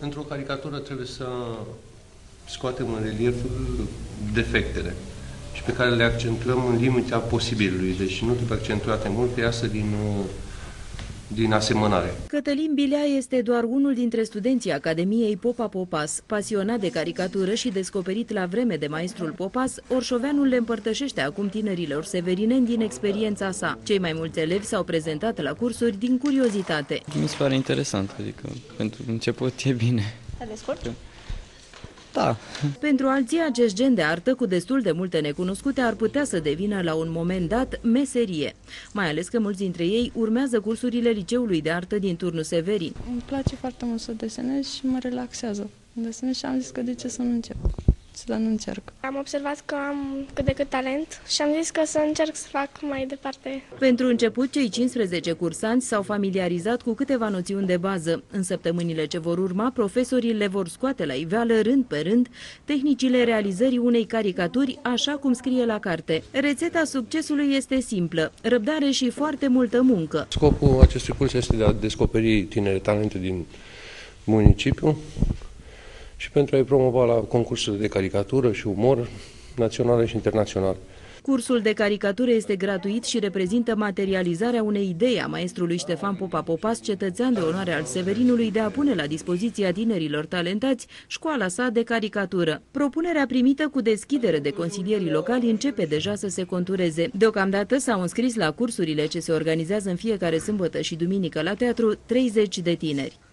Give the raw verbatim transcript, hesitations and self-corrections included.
Într-o caricatură trebuie să scoatem în relief defectele și pe care le accentuăm în limita posibilului. Deci nu trebuie accentuate mult, că iasă din, din asemănare. Cătălin Bilea este doar unul dintre studenții Academiei Popa Popas. Pasionat de caricatură și descoperit la vreme de maestrul Popas, orșoveanul le împărtășește acum tinerilor severineni din experiența sa. Cei mai mulți elevi s-au prezentat la cursuri din curiozitate. Mi se pare interesant, adică pentru început e bine. Te descurci? Da. Pentru alții, acest gen de artă cu destul de multe necunoscute ar putea să devină la un moment dat meserie. Mai ales că mulți dintre ei urmează cursurile Liceului de Artă din Turnul Severin. Îmi place foarte mult să desenez și mă relaxează. Desenez și am zis că de ce să nu încep, să nu încerc. Am observat că am cât de cât talent și am zis că să încerc să fac mai departe. Pentru început, cei cincisprezece cursanți s-au familiarizat cu câteva noțiuni de bază. În săptămânile ce vor urma, profesorii le vor scoate la iveală, rând pe rând, tehnicile realizării unei caricaturi, așa cum scrie la carte. Rețeta succesului este simplă: răbdare și foarte multă muncă. Scopul acestui curs este de a descoperi tinere talente din municipiu și pentru a-i promova la concursurile de caricatură și umor naționale și internaționale. Cursul de caricatură este gratuit și reprezintă materializarea unei idei a maestrului Ștefan Popa Popas, cetățean de onoare al Severinului, de a pune la dispoziția tinerilor talentați școala sa de caricatură. Propunerea primită cu deschidere de consilierii locali începe deja să se contureze. Deocamdată s-au înscris la cursurile ce se organizează în fiecare sâmbătă și duminică la teatru treizeci de tineri.